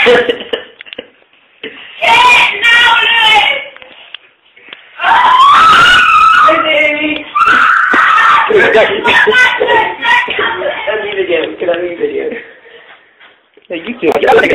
now, Lewis! Lizzie! Can I leave video? Yeah, you do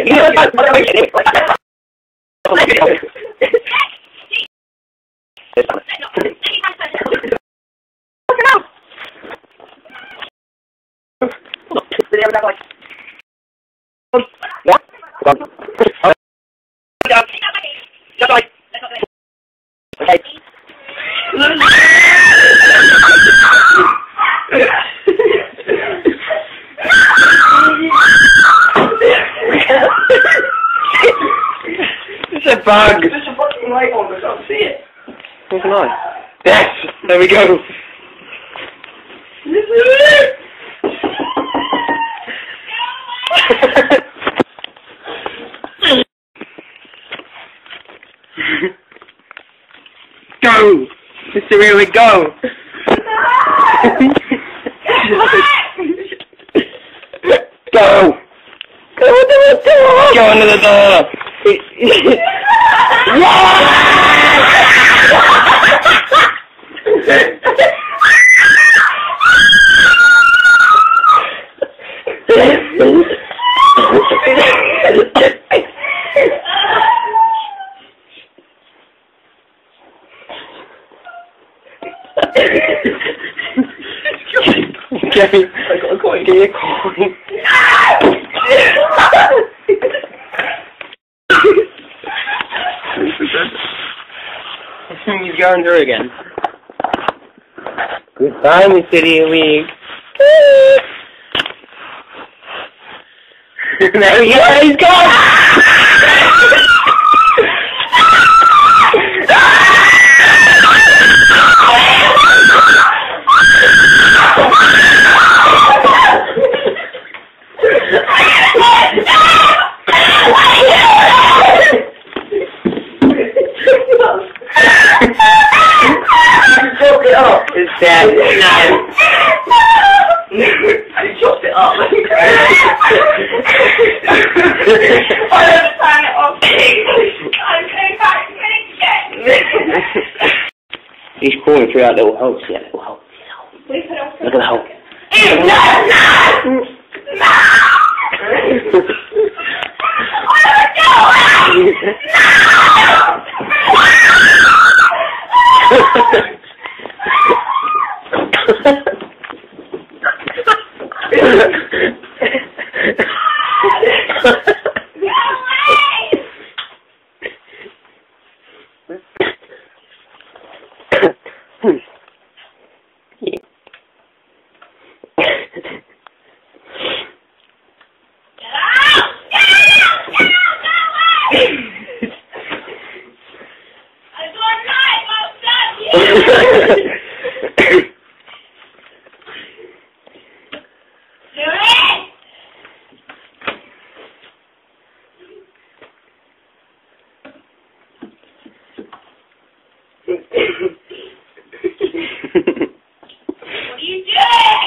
It's a bug. There's a fucking light on, I can't see it. Where's the light? Yes, there we go. Go! Mr. Earwig, go! Go! Go under the door! Go under the door! Get me. I got a coin. Give me a coin. He's going through again. Goodbye, Mr. Earwig. There he is. He's gone. It's dead. No. I chopped it up. I don't turn it off. I'm going back to He's crawling through that little hole. See that little hole? Look at the hole. No! What are you doing?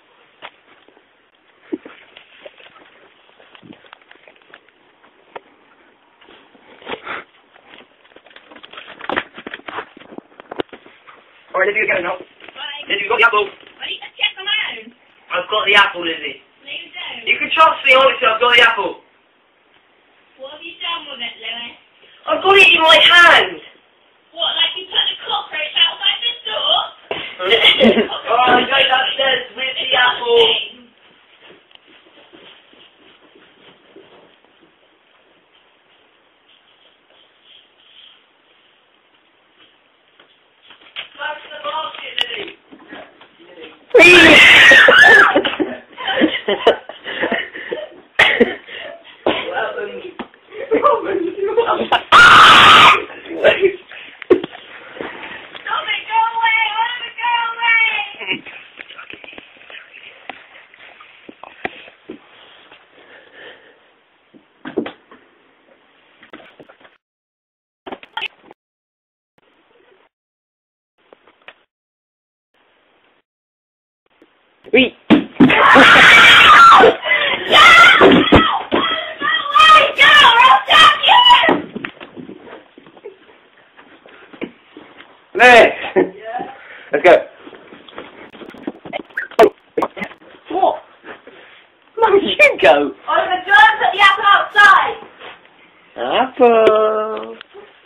Alright, Lizzie, you're going now. Lizzie, you've got the apple. I need to check them out. I've got the apple, Lizzie. No, you don't. You can trust me, honestly, I've got the apple. What have you done with it, Lewis? I've got it in my hand. What, like you put the cockroach outside the door? Oh, I'm going upstairs with the apple. That's the basket, Lizzie. Wait. Go! Go! Liz! Yeah. Let's go. What? No, you go. Oliver, do you want to put the apple outside? Apple.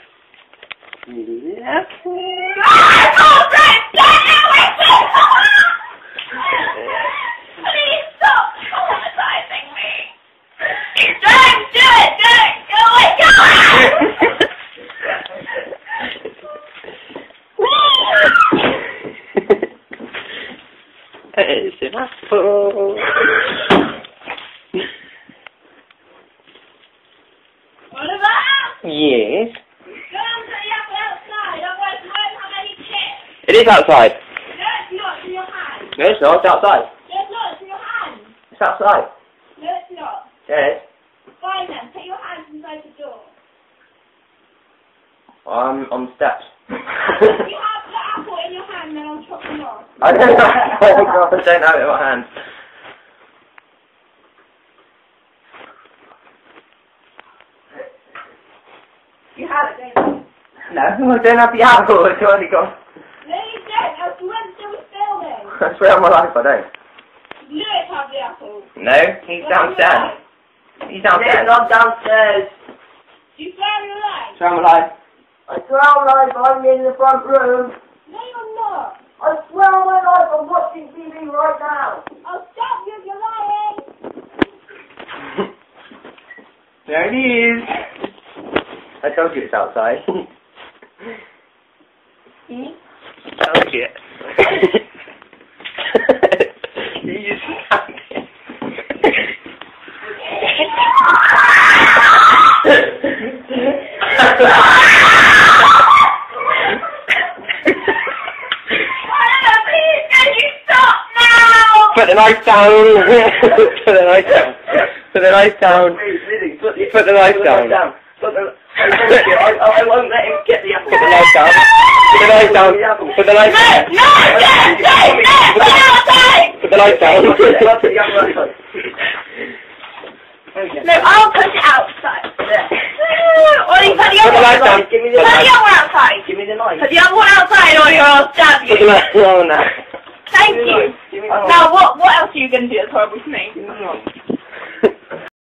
Please stop traumatizing me. Don't do it. Don't go away. Go It's an apple. Oliver, Yes. go and put the apple outside. Otherwise, you won't have any chips. It is outside. No, it's not. It's in your hand. No, it's not. It's outside. No, it's not. It's in your hand. It's outside. No, it's not. Yes. Fine then. Put your hands inside the door. I'm on the steps. If you have the apple in your hand, then I'll chop them off. I don't know. Oh God, I don't have it in my hand. You have it, don't you? No, I don't have the apple. It's already gone. No, you don't. That's when they were filming. I swear on my life I don't. Lewis have the apple. No, he's downstairs. He's downstairs. I'm downstairs. Do you swear on your life? Swear on my life. I swear on my life I'm in the front room. No, you're not. I swear on my life I'm watching TV right now. I'll stop you if you're lying. There he is. I told you it's outside. Told you. You just found it. Please, can you stop now? Put the knife down. Put the knife down. Put the knife down. Lizzie, Put the knife down. I won't let him get the apple. Put the knife down. Put the knife down. Put the knife down. No, put it outside. Put the knife down. No, I'll put it outside. Ollie, put the Put the other knife down. one. Put the other one outside. Give me the knife. Put the other one outside, Ollie, or I'll stab Put the you. knife down now. Thank you. Give me the knife. Now, what else are you going to do that's horrible to me? Give me the knife.